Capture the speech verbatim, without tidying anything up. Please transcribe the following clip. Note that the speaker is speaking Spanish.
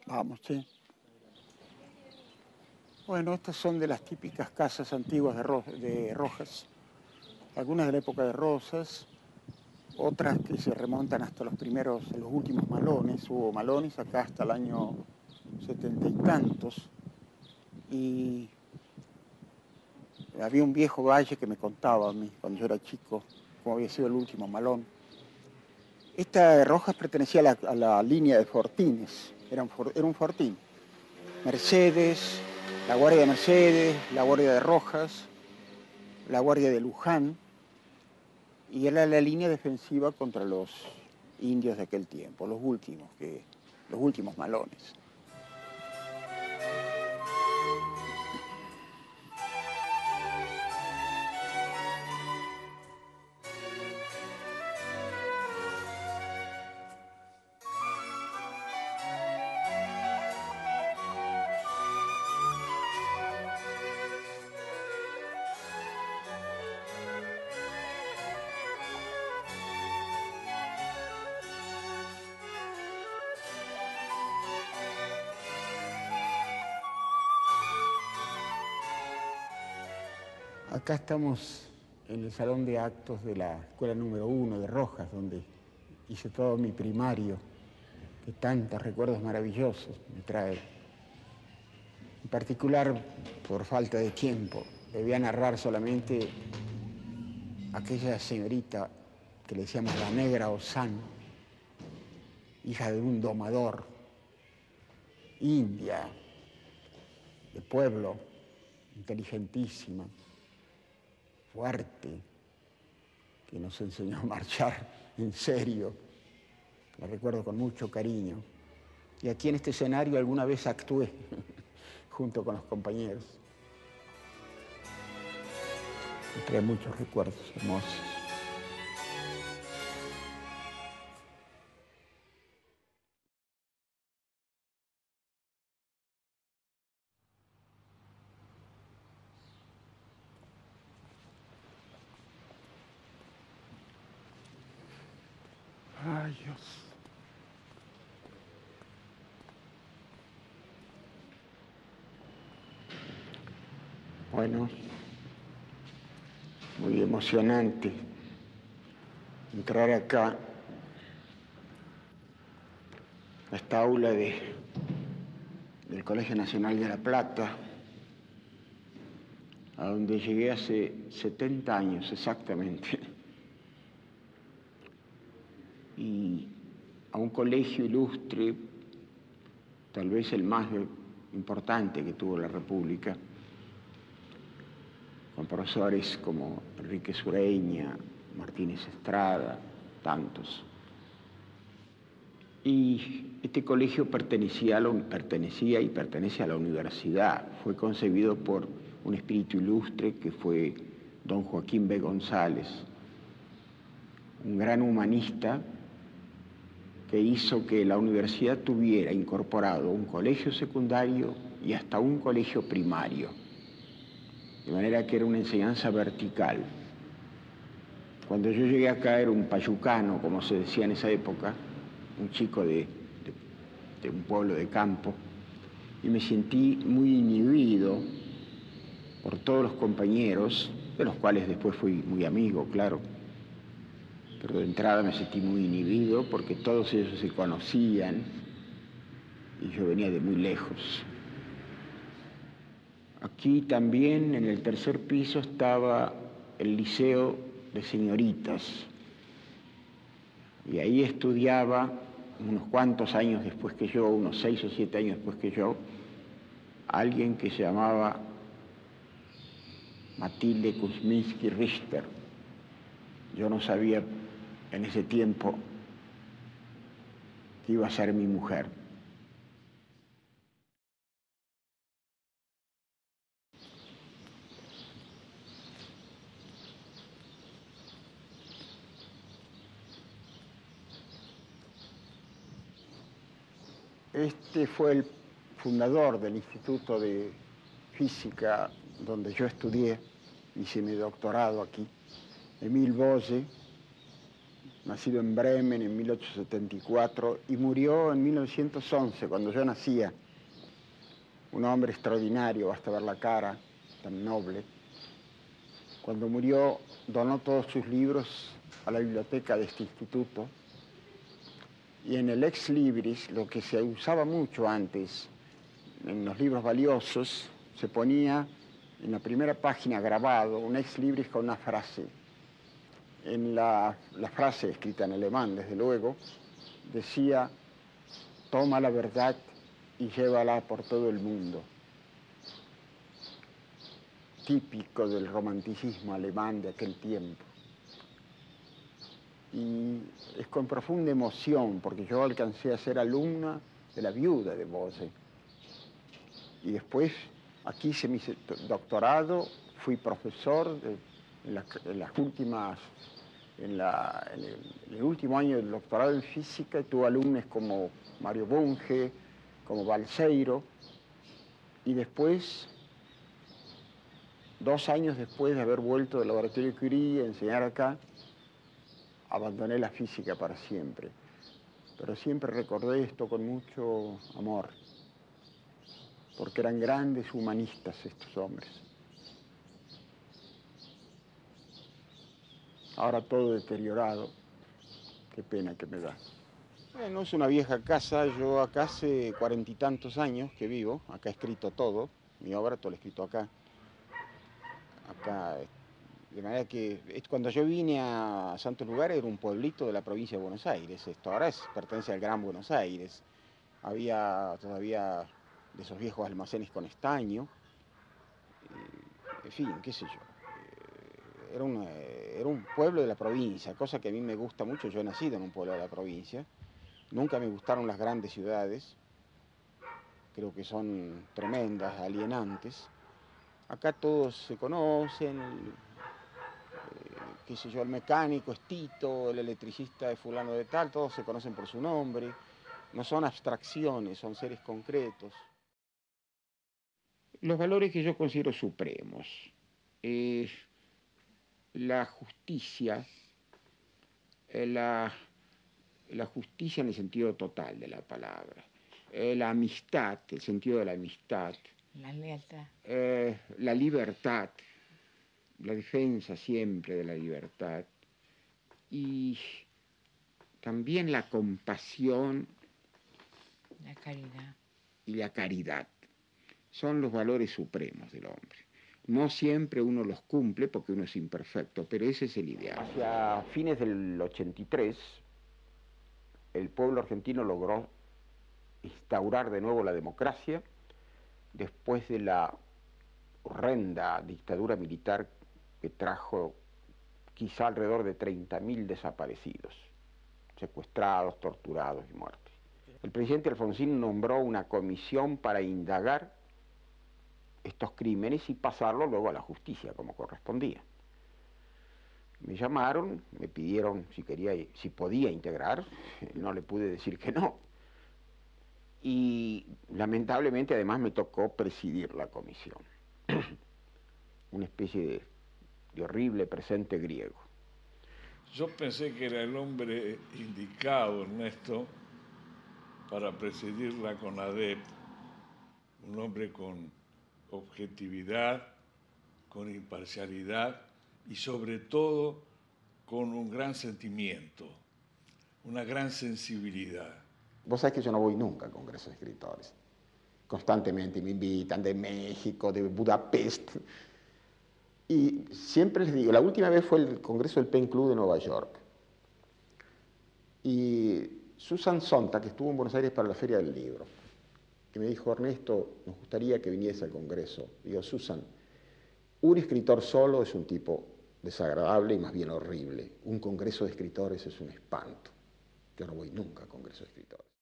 Vamos, sí. Bueno, estas son de las típicas casas antiguas de, Ro de Rojas. Algunas de la época de Rosas, otras que se remontan hasta los primeros, los últimos malones. Hubo malones acá hasta el año setenta y tantos. Y había un viejo valle que me contaba a mí, cuando yo era chico, cómo había sido el último malón. Esta de Rojas pertenecía a la, a la línea de fortines, era un, for, era un fortín. Mercedes, la Guardia de Mercedes, la Guardia de Rojas, la Guardia de Luján, y era la línea defensiva contra los indios de aquel tiempo, los últimos, que, los últimos malones. Acá estamos en el salón de actos de la escuela número uno de Rojas, donde hice todo mi primario, que tantos recuerdos maravillosos me trae. En particular, por falta de tiempo, le voy a narrar solamente aquella señorita que le decíamos la Negra Ozán, hija de un domador, india, de pueblo, inteligentísima, fuerte, que nos enseñó a marchar en serio. La recuerdo con mucho cariño. Y aquí en este escenario alguna vez actué junto con los compañeros. Me trae muchos recuerdos hermosos. Ay, Dios. Bueno, muy emocionante entrar acá, a esta aula de, del Colegio Nacional de La Plata, a donde llegué hace setenta años exactamente, y a un colegio ilustre, tal vez el más importante que tuvo la República, con profesores como Enrique Sureña, Martínez Estrada, tantos. Y este colegio pertenecía, a la, pertenecía y pertenece a la universidad. Fue concebido por un espíritu ilustre que fue don Joaquín B. González, un gran humanista que hizo que la universidad tuviera incorporado un colegio secundario y hasta un colegio primario. De manera que era una enseñanza vertical. Cuando yo llegué acá era un payucano, como se decía en esa época, un chico de, de, de un pueblo de campo, y me sentí muy inhibido por todos los compañeros, de los cuales después fui muy amigo, claro. Pero de entrada me sentí muy inhibido porque todos ellos se conocían y yo venía de muy lejos. Aquí también, en el tercer piso, estaba el liceo de señoritas. Y ahí estudiaba, unos cuantos años después que yo, unos seis o siete años después que yo, alguien que se llamaba Matilde Kuzminski Richter. Yo no sabía en ese tiempo que iba a ser mi mujer. Este fue el fundador del Instituto de Física donde yo estudié, hice mi doctorado aquí, Emil Bosse, nacido en Bremen en mil ochocientos setenta y cuatro y murió en mil novecientos once, cuando yo nacía. Un hombre extraordinario, basta ver la cara, tan noble. Cuando murió, donó todos sus libros a la biblioteca de este instituto. Y en el ex libris, lo que se usaba mucho antes, en los libros valiosos, se ponía en la primera página grabado un ex libris con una frase. En la, la frase, escrita en alemán, desde luego, decía: toma la verdad y llévala por todo el mundo. Típico del romanticismo alemán de aquel tiempo. Y es con profunda emoción, porque yo alcancé a ser alumna de la viuda de Bose. Y después aquí hice mi doctorado, fui profesor de, en, las, en las últimas, en, la, en, el, en el último año del doctorado en física, y tuve alumnos como Mario Bunge, como Balseiro, y después, dos años después de haber vuelto del laboratorio Curie a enseñar acá, abandoné la física para siempre. Pero siempre recordé esto con mucho amor, porque eran grandes humanistas estos hombres. Ahora todo deteriorado, qué pena que me da. Bueno, es una vieja casa, yo acá hace cuarenta y tantos años que vivo, acá he escrito todo, mi obra todo lo he escrito acá. Acá, de manera que cuando yo vine a Santos Lugares era un pueblito de la provincia de Buenos Aires, esto ahora es, pertenece al Gran Buenos Aires. Había todavía de esos viejos almacenes con estaño, en fin, qué sé yo. Era un, era un pueblo de la provincia, cosa que a mí me gusta mucho. Yo he nacido en un pueblo de la provincia. Nunca me gustaron las grandes ciudades. Creo que son tremendas, alienantes. Acá todos se conocen. El, eh, qué sé yo, el mecánico es Tito, el electricista es fulano de tal. Todos se conocen por su nombre. No son abstracciones, son seres concretos. Los valores que yo considero supremos. Eh, la justicia, eh, la, la justicia en el sentido total de la palabra, eh, la amistad, el sentido de la amistad, la lealtad, eh, la libertad, la defensa siempre de la libertad, y también la compasión, la caridad y la caridad. Son los valores supremos del hombre. No siempre uno los cumple porque uno es imperfecto, pero ese es el ideal. Hacia fines del ochenta y tres, el pueblo argentino logró instaurar de nuevo la democracia después de la horrenda dictadura militar que trajo quizá alrededor de treinta mil desaparecidos, secuestrados, torturados y muertos. El presidente Alfonsín nombró una comisión para indagar estos crímenes y pasarlo luego a la justicia, como correspondía. Me llamaron, me pidieron si quería, si podía integrar, no le pude decir que no. Y lamentablemente además me tocó presidir la comisión. Una especie de, de horrible presente griego. Yo pensé que era el hombre indicado, Ernesto, para presidir la CONADEP, un hombre con objetividad, con imparcialidad y sobre todo con un gran sentimiento, una gran sensibilidad. Vos sabés que yo no voy nunca a congresos de escritores. Constantemente me invitan de México, de Budapest. Y siempre les digo, la última vez fue el congreso del Pen Club de Nueva York. Y Susan Sontag, que estuvo en Buenos Aires para la Feria del Libro, que me dijo: Ernesto, nos gustaría que viniese al congreso. Digo: Susan, un escritor solo es un tipo desagradable y más bien horrible. Un congreso de escritores es un espanto. Yo no voy nunca a congresos de escritores.